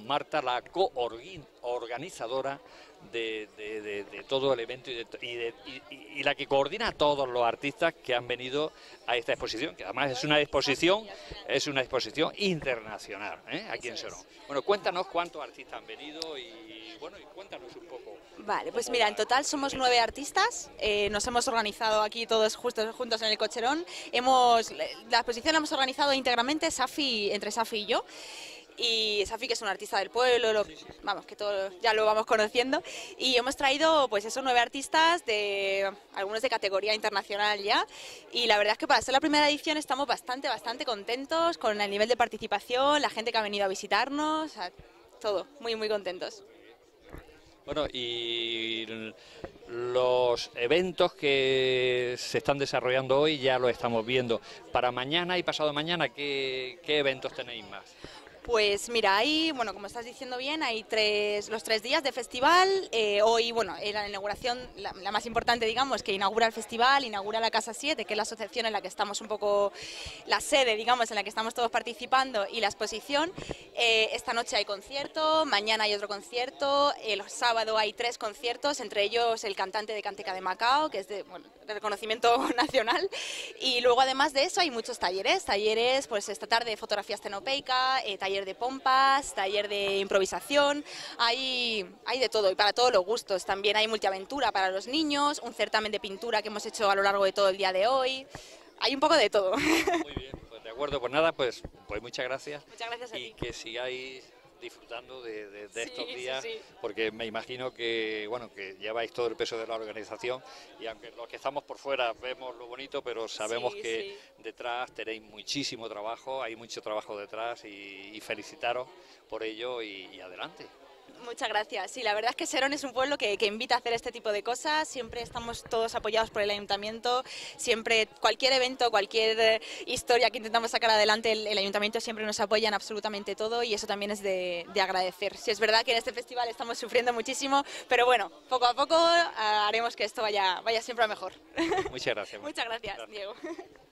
Marta, la coorganizadora de todo el evento y la que coordina a todos los artistas que han venido a esta exposición, que además es una exposición internacional, aquí en Serón. Bueno, cuéntanos cuántos artistas han venido y bueno, y cuéntanos un poco. Vale, pues mira, en total somos 9 artistas, nos hemos organizado aquí todos juntos en el Cocherón. La exposición la hemos organizado íntegramente entre Safi y yo. Y Safi, que es un artista del pueblo, vamos, que todos ya lo vamos conociendo, y hemos traído pues esos 9 artistas, algunos de categoría internacional ya, y la verdad es que para ser la primera edición estamos bastante contentos con el nivel de participación, la gente que ha venido a visitarnos, o sea, todo, muy contentos. Bueno, y los eventos que se están desarrollando hoy ya lo estamos viendo. Para mañana y pasado mañana, ¿qué eventos tenéis más? Pues mira, bueno, como estás diciendo bien, hay los 3 días de festival. Hoy, bueno, la inauguración, la más importante, digamos, que inaugura el festival, inaugura la Casa 7, que es la asociación en la que estamos un poco, la sede, digamos, en la que estamos todos participando, y la exposición. Esta noche hay concierto, mañana hay otro concierto, el sábado hay 3 conciertos, entre ellos el cantante de Canteca de Macao, que es de reconocimiento nacional, y luego además de eso hay muchos talleres, pues esta tarde fotografía estenopeica, taller de pompas, taller de improvisación, hay de todo y para todos los gustos. También hay multiaventura para los niños, un certamen de pintura que hemos hecho a lo largo de todo el día de hoy, hay un poco de todo. Muy bien, pues de acuerdo, pues nada, pues muchas gracias. Muchas gracias a ti. Y que sigáis disfrutando de Sí, estos días, sí. porque me imagino que bueno, que lleváis todo el peso de la organización, y aunque los que estamos por fuera vemos lo bonito, pero sabemos que detrás tenéis muchísimo trabajo, hay mucho trabajo detrás, y felicitaros por ello y adelante. Muchas gracias. Sí, la verdad es que Serón es un pueblo que invita a hacer este tipo de cosas. Siempre estamos todos apoyados por el ayuntamiento. Siempre, cualquier evento, cualquier historia que intentamos sacar adelante, el ayuntamiento siempre nos apoya en absolutamente todo, y eso también es de agradecer. Sí, es verdad que en este festival estamos sufriendo muchísimo, pero bueno, poco a poco haremos que esto vaya siempre a mejor. Muchas gracias. Muchas gracias, Diego.